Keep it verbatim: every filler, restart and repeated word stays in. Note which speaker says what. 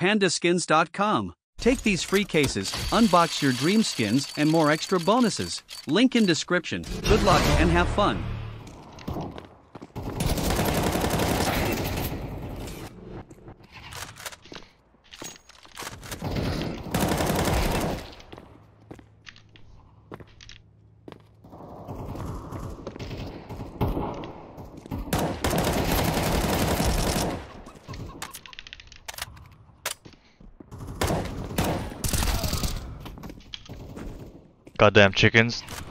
Speaker 1: panda skins dot com. Take these free cases, unbox your dream skins and more extra bonuses. Link in description. Good luck and have fun.
Speaker 2: Goddamn chickens.